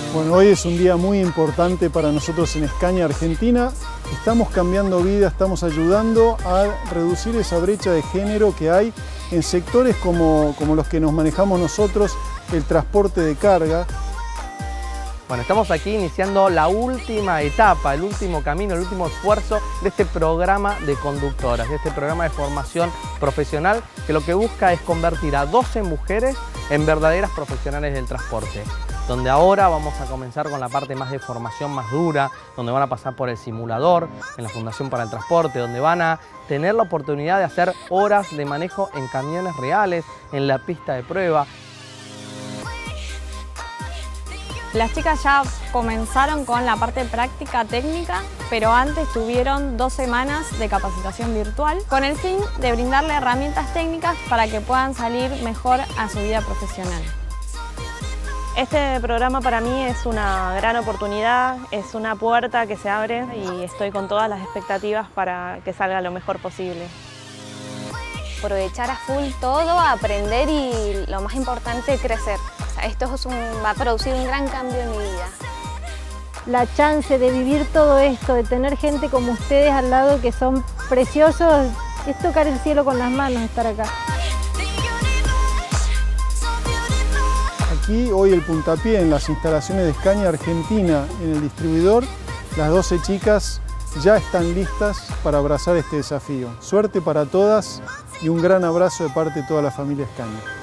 Bueno, hoy es un día muy importante para nosotros en Scania Argentina. Estamos cambiando vida, estamos ayudando a reducir esa brecha de género que hay en sectores como los que nos manejamos nosotros, el transporte de carga. Bueno, estamos aquí iniciando la última etapa, el último camino, el último esfuerzo de este programa de conductoras, de este programa de formación profesional que lo que busca es convertir a 12 mujeres en verdaderas profesionales del transporte. Donde ahora vamos a comenzar con la parte más de formación más dura, donde van a pasar por el simulador en la Fundación para el Transporte, donde van a tener la oportunidad de hacer horas de manejo en camiones reales, en la pista de prueba. Las chicas ya comenzaron con la parte práctica técnica, pero antes tuvieron 2 semanas de capacitación virtual con el fin de brindarle herramientas técnicas para que puedan salir mejor a su vida profesional. Este programa para mí es una gran oportunidad, es una puerta que se abre y estoy con todas las expectativas para que salga lo mejor posible. Aprovechar a full todo, aprender y lo más importante, crecer. O sea, esto va a producir un gran cambio en mi vida. La chance de vivir todo esto, de tener gente como ustedes al lado que son preciosos, es tocar el cielo con las manos estar acá. Aquí hoy el puntapié en las instalaciones de Scania Argentina en el distribuidor, las 12 chicas ya están listas para abrazar este desafío. Suerte para todas y un gran abrazo de parte de toda la familia Scania.